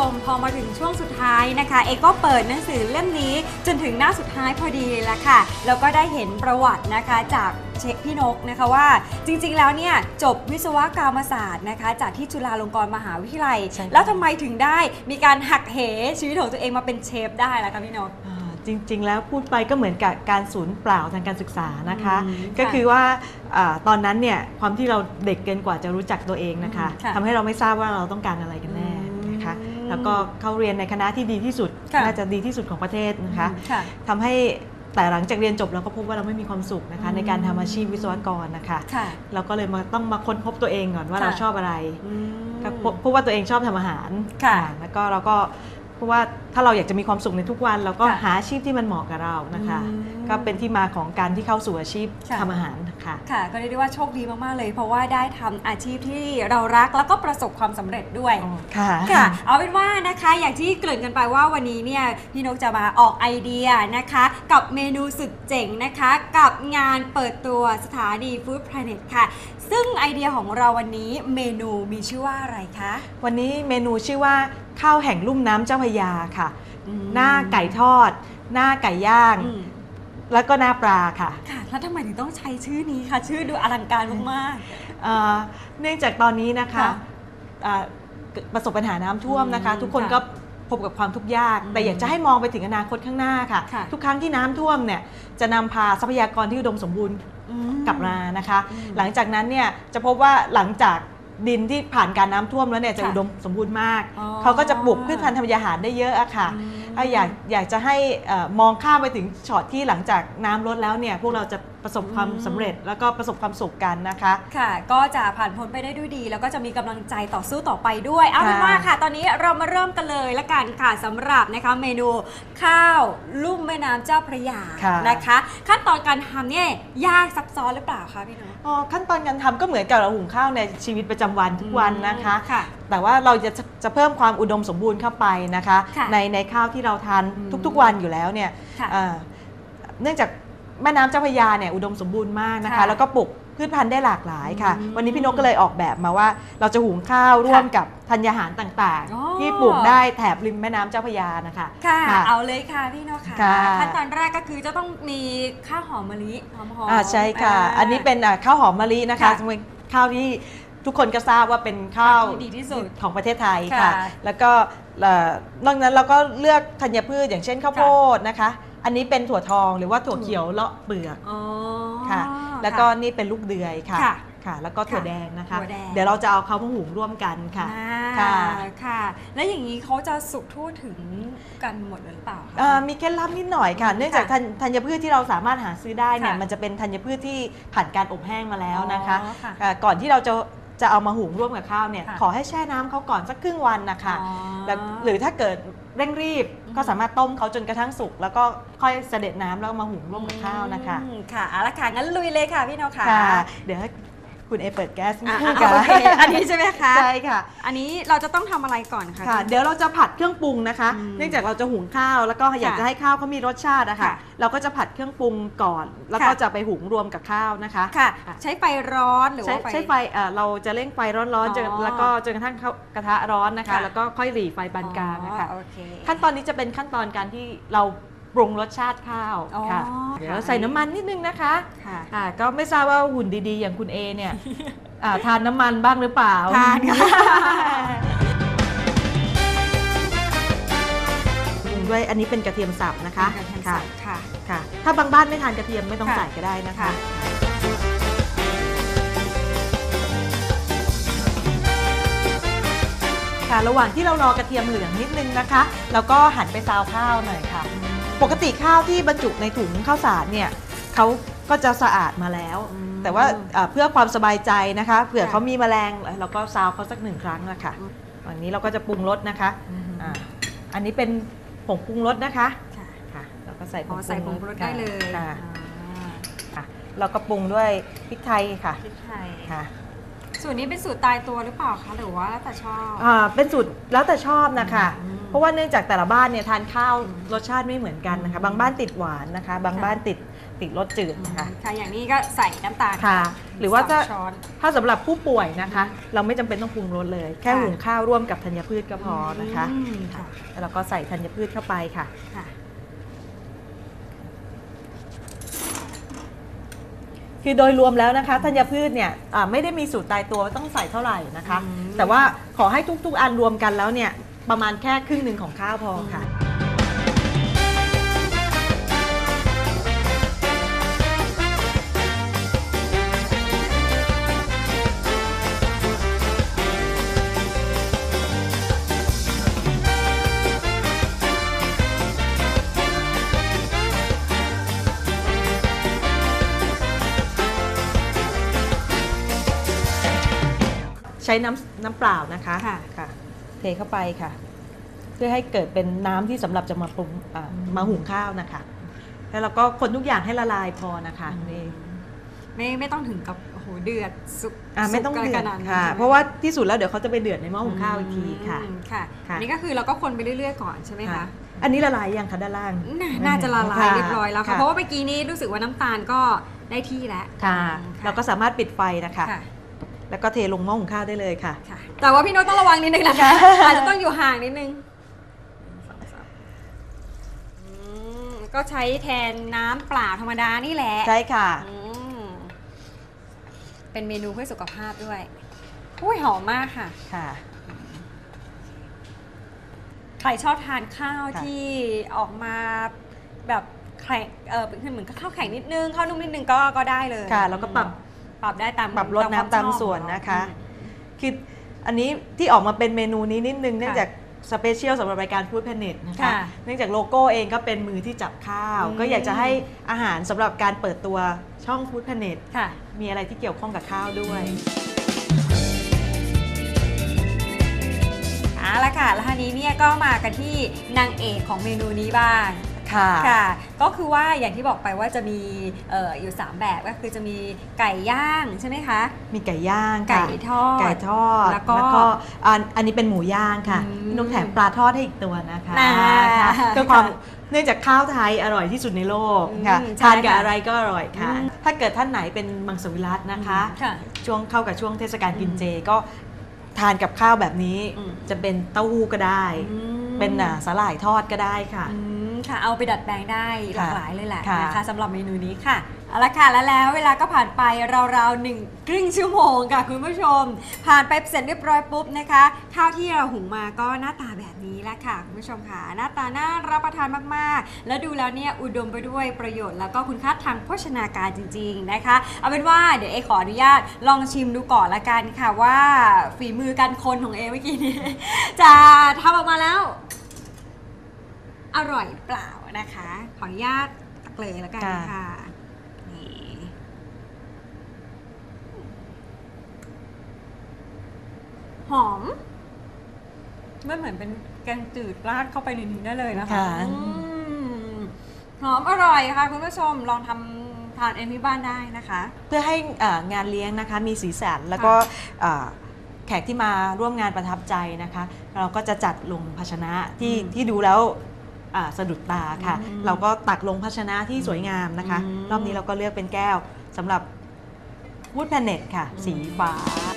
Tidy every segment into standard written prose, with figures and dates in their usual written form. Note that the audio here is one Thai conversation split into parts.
มพอมาถึงช่วงสุดท้ายนะคะเอก็เปิดหนังสือเล่มนี้จนถึงหน้าสุดท้ายพอดีเลยละค่ะแล้วก็ได้เห็นประวัตินะคะจากพี่นกนะคะว่าจริงๆแล้วเนี่ยจบวิศวกรรมศาสตร์นะคะจากที่จุฬาลงกรณ์มหาวิทยาลัยแล้วทำไมถึงได้มีการหักเหชีวิตของตัวเองมาเป็นเชฟได้ล่ะคะพี่นกจริงๆแล้วพูดไปก็เหมือนกับการสูญเปล่าทางการศึกษานะคะก็คือว่าตอนนั้นเนี่ยความที่เราเด็กเกินกว่าจะรู้จักตัวเองนะคะทำให้เราไม่ทราบว่าเราต้องการอะไรกันแน่นะคะแล้วก็เข้าเรียนในคณะที่ดีที่สุดน่าจะดีที่สุดของประเทศนะคะทำให้แต่หลังจากเรียนจบเราก็พบว่าเราไม่มีความสุขนะคะในการทำอาชีพวิศวกรนะคะเราก็เลยต้องมาค้นพบตัวเองก่อนว่าเราชอบอะไรก็พบว่าตัวเองชอบทำอาหารแล้วก็เราก็เพราะว่าถ้าเราอยากจะมีความสุขในทุกวันเราก็หาอาชีพที่มันเหมาะกับเรานะคะก็เป็นที่มาของการที่เข้าสู่อาชีพทำอาหารค่ะก็เรียกได้ว่าโชคดีมากๆเลยเพราะว่าได้ทำอาชีพที่เรารักแล้วก็ประสบความสำเร็จด้วยค่ะเอาเป็นว่านะคะอย่างที่เกริ่นกันไปว่าวันนี้เนี่ยพี่นกจะมาออกไอเดียนะคะกับเมนูสุดเจ๋งนะคะกับงานเปิดตัวสถานี Food Planet ค่ะซึ่งไอเดียของเราวันนี้เมนูมีชื่อว่าอะไรคะวันนี้เมนูชื่อว่าข้าวแห่งลุ่มน้ำเจ้าพระยาค่ะหน้าไก่ทอดหน้าไก่ย่างแล้วก็หน้าปลาค่ะแล้วทำไมถึงต้องใช้ชื่อนี้คะชื่อดูอลังการมากๆเนื่องจากตอนนี้นะคะประสบปัญหาน้ำท่วมนะคะทุกคนก็พบกับความทุกข์ยากแต่อยากจะให้มองไปถึงอนาคตข้างหน้าค่ะทุกครั้งที่น้ำท่วมเนี่ยจะนำพาทรัพยากรที่อุดมสมบูรณ์กลับมานะคะหลังจากนั้นเนี่ยจะพบว่าหลังจากดินที่ผ่านการน้ำท่วมแล้วเนี่ยจะอุดมสมบูรณ์มากเขาก็จะปลูกพืชพันธุ์ธัญญาหารได้เยอะอะค่ะอยากจะให้มองข้ามไปถึงช็อตที่หลังจากน้ำลดแล้วเนี่ยพวกเราจะประสบความสำเร็จแล้วก็ประสบความสุขกันนะคะค่ะก็จะผ่านพ้นไปได้ด้วยดีแล้วก็จะมีกำลังใจต่อสู้ต่อไปด้วยเอาเป็นว่าค่ะตอนนี้เรามาเริ่มกันเลยละกันค่ะสำหรับนะคะเมนูข้าวลุ่มแม่น้ำเจ้าพระยานะคะขั้นตอนการทำเนี่ยยากซับซ้อนหรือเปล่าคะพี่น้องขั้นตอนการทำก็เหมือนกับเราหุงข้าวในชีวิตประจำวันทุกวันนะคะแต่ว่าเราจะเพิ่มความอุดมสมบูรณ์เข้าไปนะคะในข้าวที่เราทานทุกๆวันอยู่แล้วเนี่ยเนื่องจากแม่น้ำเจ้าพระยาเนี่ยอุดมสมบูรณ์มากนะคะแล้วก็ปลูกพืชพันธุ์ได้หลากหลายค่ะวันนี้พี่นกก็เลยออกแบบมาว่าเราจะหุงข้าวร่วมกับธัญญาหารต่างๆที่ปลูกได้แถบริมแม่น้ำเจ้าพระยานะคะค่ะเอาเลยค่ะพี่นกค่ะขั้นตอนแรกก็คือจะต้องมีข้าวหอมมะลิหอมใช่ค่ะอันนี้เป็นข้าวหอมมะลินะคะเป็นข้าวที่ทุกคนก็ทราบว่าเป็นข้าวดีที่สุดของประเทศไทยค่ะแล้วก็นอกนั้นเราก็เลือกธัญพืชอย่างเช่นข้าวโพดนะคะอันนี้เป็นถั่วทองหรือว่าถั่วเขียวเลาะเปลือกค่ะแล้วก็นี่เป็นลูกเดือยค่ะแล้วก็ถั่วแดงนะคะเดี๋ยวเราจะเอาเขามาหุงร่วมกันค่ะค่ะแล้วอย่างนี้เขาจะสุกทั่วถึงกันหมดหรือเปล่ามีเคล็ดลับนิดหน่อยค่ะเนื่องจากธัญพืชที่เราสามารถหาซื้อได้เนี่ยมันจะเป็นธัญพืชที่ผ่านการอบแห้งมาแล้วนะคะก่อนที่เราจะเอามาหุงร่วมกับข้าวเนี่ยขอให้แช่น้ำเขาก่อนสักครึ่งวันนะคะหรือถ้าเกิดเร่งรีบก็สามารถต้มเขาจนกระทั่งสุกแล้วก็ค่อยเสด็จน้ำแล้วมาหุงร่วมกับข้าวนะคะค่ะเอาละค่ะงั้นลุยเลยค่ะพี่นกค่ะเดี๋ยวให้คุณเอเปิดแก๊สอันนี้ใช่ไหมคะใช่ค่ะอันนี้เราจะต้องทำอะไรก่อนคะเดี๋ยวเราจะผัดเครื่องปรุงนะคะเนื่องจากเราจะหุงข้าวแล้วก็อยากจะให้ข้าวเขามีรสชาตินะคะเราก็จะผัดเครื่องปรุงก่อนแล้วก็จะไปหุงรวมกับข้าวนะคะใช้ไฟร้อนหรือว่าใช้ไฟเราจะเร่งไฟร้อนๆแล้วก็จนกระทั่งกระทะร้อนนะคะแล้วก็ค่อยหรี่ไฟปานกลางนะคะขั้นตอนนี้จะเป็นขั้นตอนการที่เราปรุงรสชาติข้าวค่ะเดี๋ยวใส่น้ำมันนิดนึงนะคะก็ไม่ทราบว่าหุ่นดีๆอย่างคุณเอเนี่ยทานน้ำมันบ้างหรือเปล่าทานค่ะปรุงด้วยอันนี้เป็นกระเทียมสับนะคะค่ะถ้าบางบ้านไม่ทานกระเทียมไม่ต้องใส่ก็ได้นะคะค่ะระหว่างที่เรารอกระเทียมเหลืองนิดนึงนะคะแล้วก็หันไปซาวข้าวหน่อยค่ะปกติข้าวที่บรรจุในถุงข้าวสารเนี่ยเขาก็จะสะอาดมาแล้วแต่ว่าเพื่อความสบายใจนะคะเผื่อเขามีแมลงเราก็ซาวเขาสัก1 ครั้งนะคะวันนี้เราก็จะปรุงรสนะคะอันนี้เป็นผงปรุงรสนะคะเราก็ใส่ผงปรุงรสได้เลยเราก็ปรุงด้วยพริกไทยค่ะพริกไทยค่ะสูตรนี้เป็นสูตรตายตัวหรือเปล่าคะหรือว่าแล้วแต่ชอบเป็นสูตรแล้วแต่ชอบนะคะเพราะว่าเนื่องจากแต่ละบ้านเนี่ยทานข้าวรสชาติไม่เหมือนกันนะคะบางบ้านติดหวานนะคะบางบ้านติดติรสจืดนะคะค่ะอย่างนี้ก็ใส่น้ำตาลค่ะหรือว่าถ้าสำหรับผู้ป่วยนะคะเราไม่จำเป็นต้องปรุงรสเลยแค่หุงข้าวร่วมกับธัญพืชก็พอนะคะแล้วเราก็ใส่ธัญพืชเข้าไปค่ะคือโดยรวมแล้วนะคะธัญพืชเนี่ยไม่ได้มีสูตรตายตัวต้องใส่เท่าไหร่นะคะแต่ว่าขอให้ทุกๆอันรวมกันแล้วเนี่ยประมาณแค่ครึ่งหนึ่งของข้าวพอค่ะใช้น้ำเปล่านะคะค่ะเทเข้าไปค่ะเพื่อให้เกิดเป็นน้ำที่สำหรับจะมาปรุงมาหุงข้าวนะคะแล้วเราก็คนทุกอย่างให้ละลายพอนะคะนี่ไม่ต้องถึงกับโอ้โหเดือดสุกไม่ต้องเดือดค่ะเพราะว่าที่สุดแล้วเดี๋ยวเขาจะไปเดือดในหม้อหุงข้าวอีกทีค่ะอันนี้ก็คือเราก็คนไปเรื่อยๆก่อนใช่ไหมคะอันนี้ละลายยังคะด้านล่างน่าจะละลายเรียบร้อยแล้วค่ะเพราะว่าเมื่อกี้นี้รู้สึกว่าน้ำตาลก็ได้ที่แล้วค่ะเราก็สามารถปิดไฟนะคะแล้วก็เทลงหม้อหุงข้าวได้เลยค่ะแต่ว่าพี่โน้ตต้องระวังนิดนึงนะคะอาจจะต้องอยู่ห่างนิดนึงก็ใช้แทนน้ำเปล่าธรรมดานี่แหละใช่ค่ะเป็นเมนูเพื่อสุขภาพด้วยอุ้ยหอมมากค่ะใครชอบทานข้าวที่ออกมาแบบแข็งเหมือนกับข้าวแข็งนิดนึงข้าวนุ่มนิดนึงก็ได้เลยค่ะแล้วก็ปรับได้ตามปรับลดน้ำตามส่วนนะคะคืออันนี้ที่ออกมาเป็นเมนูนี้นิดนึงเนื่องจากสเปเชียลสำหรับรายการฟู้ดแพลเน็ตนะคะเนื่องจากโลโก้เองก็เป็นมือที่จับข้าวก็อยากจะให้อาหารสำหรับการเปิดตัวช่องฟู้ดแพลเน็ตมีอะไรที่เกี่ยวข้องกับข้าวด้วยเอาละค่ะแล้วทีนี้เนี่ยก็มากันที่นางเอกของเมนูนี้บ้างค่ะก็คือว่าอย่างที่บอกไปว่าจะมีอยู่3แบบก็คือจะมีไก่ย่างใช่ไหมคะมีไก่ย่างไก่ทอดแล้วก็อันนี้เป็นหมูย่างค่ะพี่นกแถมปลาทอดให้อีกตัวนะคะก็ความเนื่องจากข้าวไทยอร่อยที่สุดในโลกค่ะทานกับอะไรก็อร่อยค่ะถ้าเกิดท่านไหนเป็นมังสวิรัตินะคะช่วงเข้ากับช่วงเทศกาลกินเจก็ทานกับข้าวแบบนี้จะเป็นเต้าหู้ก็ได้เป็นสาหร่ายทอดก็ได้ค่ะเอาไปดัดแปลงได้หลากหลายเลยแหละนะคะสำหรับเมนูนี้ค่ะเอาละค่ะแล้วเวลาก็ผ่านไปราวๆ1 ชั่วโมงค่ะคุณผู้ชมผ่านไปเสร็จเรียบร้อยปุ๊บนะคะข้าวที่เราหุงมาก็หน้าตาแบบนี้แล้วค่ะคุณผู้ชมค่ะหน้าตาน่ารับประทานมากๆแล้วดูแล้วเนี่ยอุดมไปด้วยประโยชน์แล้วก็คุณค่าทางโภชนาการจริงๆนะคะเอาเป็นว่าเดี๋ยวขออนุญาตลองชิมดูก่อนละกันค่ะว่าฝีมือการคนของเมื่อกี้นี้จะทำออกมาแล้วอร่อยเปล่านะคะขออนุญาตตักเลยแล้วกันค่ะนี่หอมไม่เหมือนเป็นแกงจืดราดเข้าไปในนี้ได้เลยนะคะหอมอร่อยค่ะคุณผู้ชมลองทำทานเองที่บ้านได้นะคะเพื่อให้งานเลี้ยงนะคะมีสีสันแล้วก็แขกที่มาร่วมงานประทับใจนะคะเราก็จะจัดลงภาชนะที่ดูแล้วสะดุดตาค่ะเราก็ตักลงภาชนะที่สวยงามนะคะรอบนี้เราก็เลือกเป็นแก้วสำหรับฟู้ดแพลเน็ตค่ะสีฟ้า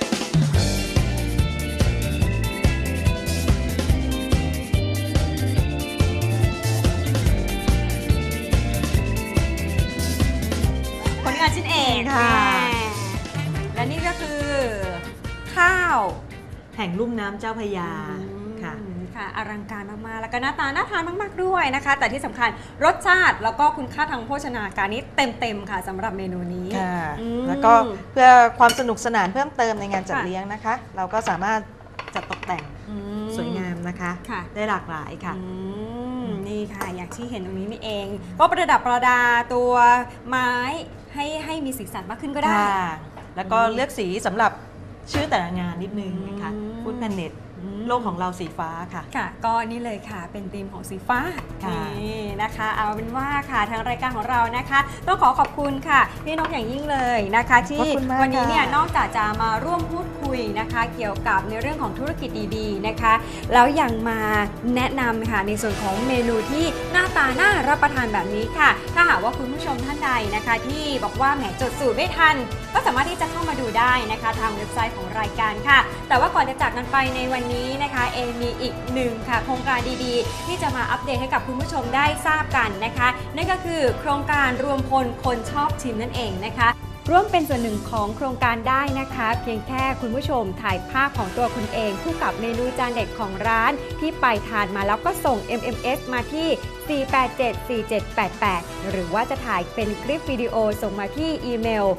ผลงานชิ้นเอกค่ะและนี่ก็คือข้าวแห่งลุ่มน้ำเจ้าพระยาค่ะอลังการมากๆแล้วก็หน้าตาน่าทานมากๆด้วยนะคะแต่ที่สำคัญรสชาติแล้วก็คุณค่าทางโภชนาการนี้เต็มๆค่ะสำหรับเมนูนี้แล้วก็เพื่อความสนุกสนานเพิ่มเติมในงานจัดเลี้ยงนะคะเราก็สามารถจัดตกแต่งสวยงามนะคะได้หลากหลายค่ะนี่ค่ะอย่างที่เห็นตรงนี้นี่เองก็ประดับประดาตัวไม้ให้มีสีสันมากขึ้นก็ได้แล้วก็เลือกสีสำหรับชื่อแต่ละงานนิดนึงนะคะฟู้ดแพลเน็ตโลกของเราสีฟ้าค่ะก็นี่เลยค่ะเป็นธีมของสีฟ้านี่นะคะเอาเป็นว่าค่ะทางรายการของเรานะคะต้องขอบคุณค่ะพี่นกอย่างยิ่งเลยนะคะที่วันนี้เนี่ยนอกจากจะมาร่วมพูดคุยนะคะเกี่ยวกับในเรื่องของธุรกิจดีๆนะคะแล้วยังมาแนะนำค่ะในส่วนของเมนูที่หน้าตาน่ารับประทานแบบนี้ค่ะถ้าหากว่าคุณผู้ผู้ชมท่านใดนะคะที่บอกว่าแหมจดสูตรไม่ทันก็สามารถที่จะเข้ามาดูได้นะคะทางเว็บไซต์ของรายการค่ะแต่ว่าก่อนจะจากกันไปในวันนี้นะคะเอมีอีกหนึ่งค่ะโครงการดีๆที่จะมาอัปเดตให้กับคุณผู้ชมได้ทราบกันนะคะนั่นก็คือโครงการรวมพลคนชอบชิมนั่นเองนะคะร่วมเป็นส่วนหนึ่งของโครงการได้นะคะเพียงแค่คุณผู้ชมถ่ายภาพของตัวคุณเองคู่กับเมนูจานเด็ดของร้านที่ไปทานมาแล้วก็ส่ง MMS มาที่ 4874788 หรือว่าจะถ่ายเป็นคลิปวิดีโอส่งมาที่อีเมล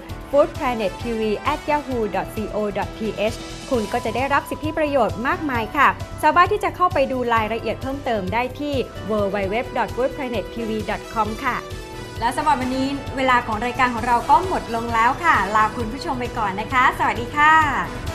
foodplanettv@yahoo.co.th คุณก็จะได้รับสิทธิประโยชน์มากมายค่ะสามารถที่จะเข้าไปดูรายละเอียดเพิ่มเติมได้ที่ www.foodplanettv.com ค่ะและสำหรับวันนี้เวลาของรายการของเราก็หมดลงแล้วค่ะลาคุณผู้ชมไปก่อนนะคะสวัสดีค่ะ